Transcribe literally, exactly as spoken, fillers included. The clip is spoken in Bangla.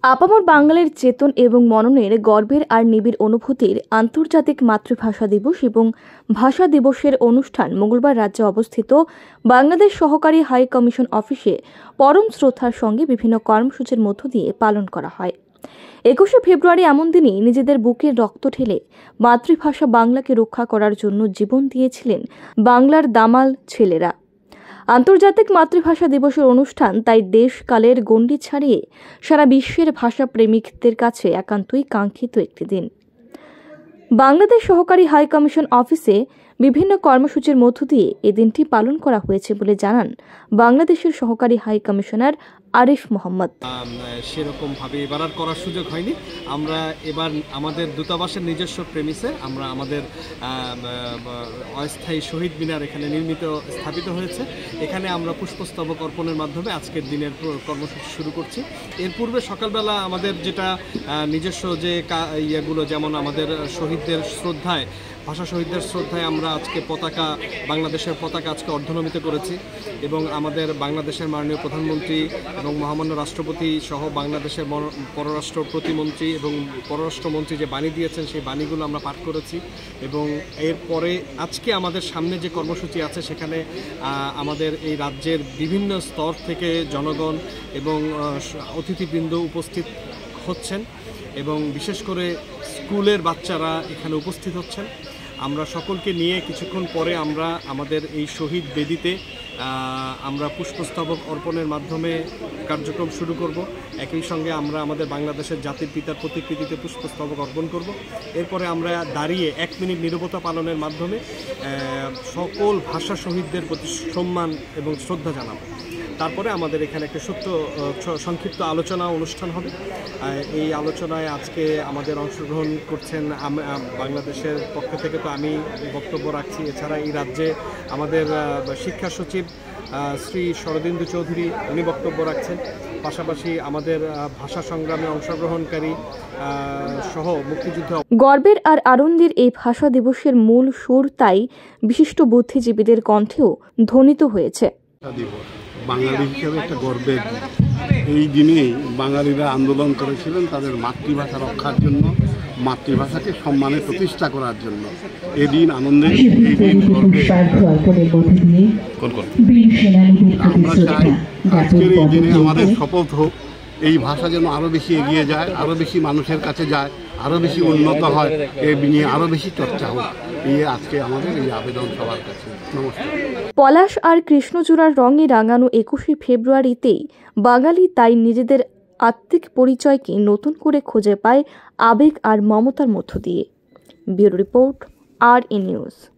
আপামর বাঙালির চেতন এবং মননের গর্বের আর নিবিড় অনুভূতির আন্তর্জাতিক মাতৃভাষা দিবস এবং ভাষা দিবসের অনুষ্ঠান মঙ্গলবার রাজ্যে অবস্থিত বাংলাদেশ সহকারী হাই কমিশন অফিসে পরম শ্রদ্ধার সঙ্গে বিভিন্ন কর্মসূচির মধ্য দিয়ে পালন করা হয়। একুশে ফেব্রুয়ারি এমন দিনই নিজেদের বুকের রক্ত ঢেলে মাতৃভাষা বাংলাকে রক্ষা করার জন্য জীবন দিয়েছিলেন বাংলার দামাল ছেলেরা। আন্তর্জাতিক মাতৃভাষা দিবসের অনুষ্ঠান তাই দেশকালের গণ্ডি ছাড়িয়ে সারা বিশ্বের ভাষা প্রেমিকদের কাছে একান্তই কাঙ্ক্ষিত একটি দিন। বাংলাদেশ সহকারী হাই কমিশন অফিসে বিভিন্ন কর্মসূচির মধ্য দিয়ে এই দিনটি পালন করা হয়েছে বলে জানান বাংলাদেশের সহকারী হাই কমিশনার আরিফ মোহাম্মদ। সেরকম ভাবে এবার আর করার সুযোগ হয়নি। আমরা এবার আমাদের দূতাবাসের নিজস্ব প্রেমিসে আমরা আমাদের অস্থায়ী শহীদ মিনার এখানে নির্মিত স্থাপিত হয়েছে। এখানে আমরা পুষ্পস্তবক অর্পণের মাধ্যমে আজকের দিনের কর্মসূচি শুরু করছি। এর পূর্বে সকালবেলা আমাদের যেটা নিজস্ব যে ইয়েগুলো, যেমন আমাদের শহীদদের শ্রদ্ধায় ভাষা শহীদদের শ্রদ্ধায় আমরা আজকে পতাকা বাংলাদেশের পতাকা আজকে অর্ধনমিত করেছি এবং আমাদের বাংলাদেশের মাননীয় প্রধানমন্ত্রী এবং মহামান্য রাষ্ট্রপতি সহ বাংলাদেশের পররাষ্ট্র প্রতিমন্ত্রী এবং পররাষ্ট্রমন্ত্রী যে বাণী দিয়েছেন সেই বাণীগুলো আমরা পাঠ করেছি। এবং এরপরে আজকে আমাদের সামনে যে কর্মসূচি আছে সেখানে আমাদের এই রাজ্যের বিভিন্ন স্তর থেকে জনগণ এবং অতিথিবৃন্দ উপস্থিত হচ্ছেন এবং বিশেষ করে স্কুলের বাচ্চারা এখানে উপস্থিত হচ্ছেন। আমরা সকলকে নিয়ে কিছুক্ষণ পরে আমরা আমাদের এই শহীদ বেদিতে আমরা পুষ্পস্তবক অর্পণের মাধ্যমে কার্যক্রম শুরু করব। একই সঙ্গে আমরা আমাদের বাংলাদেশের জাতির পিতার প্রতিকৃতিতে পুষ্পস্তবক অর্পণ করব। এরপরে আমরা দাঁড়িয়ে এক মিনিট নীরবতা পালনের মাধ্যমে সকল ভাষা শহীদদের প্রতি সম্মান এবং শ্রদ্ধা জানাব। তারপরে আমাদের এখানে একটা সত্য সংক্ষিপ্ত আলোচনা অনুষ্ঠান হবে। এই আলোচনায় আজকে আমাদের অংশগ্রহণ করছেন বাংলাদেশের পক্ষ থেকে তো আমি বক্তব্য রাখছি। এছাড়া এই রাজ্যে আমাদের শিক্ষা সচিব শ্রী শরদিন্দু চৌধুরী উনি বক্তব্য রাখছেন। পাশাপাশি আমাদের ভাষা সংগ্রামে অংশগ্রহণকারী সহ মুক্তিযুদ্ধ গর্বের আর আনন্দের এই ভাষা দিবসের মূল সুর তাই বিশিষ্ট বুদ্ধিজীবীদের কণ্ঠেও ধ্বনিত হয়েছে। বাঙালি হিসেবে একটা গর্বের দিন। এই দিনেই বাঙালিরা আন্দোলন করেছিলেন তাদের মাতৃভাষা রক্ষার জন্য, মাতৃভাষাকে সম্মানে প্রতিষ্ঠা করার জন্য। এই দিন আনন্দের, এই দিন গর্বের। আমরা চাই আজকের এই দিনে আমাদের শপথ হোক এই ভাষা যেন আরও বেশি এগিয়ে যায়, আরও বেশি মানুষের কাছে যায়, আরও বেশি উন্নত হয়, এই নিয়ে আরও বেশি চর্চা হোক। এই আজকে আমাদের এই আবেদন সবার কাছে। নমস্কার। পলাশ আর কৃষ্ণচূড়ার রঙে রাঙানো একুশে ফেব্রুয়ারিতেই বাঙালি তাই নিজেদের আত্মিক পরিচয়কে নতুন করে খুঁজে পায় আবেগ আর মমতার মধ্য দিয়ে। ব্যুরো রিপোর্ট, আর ই নিউজ।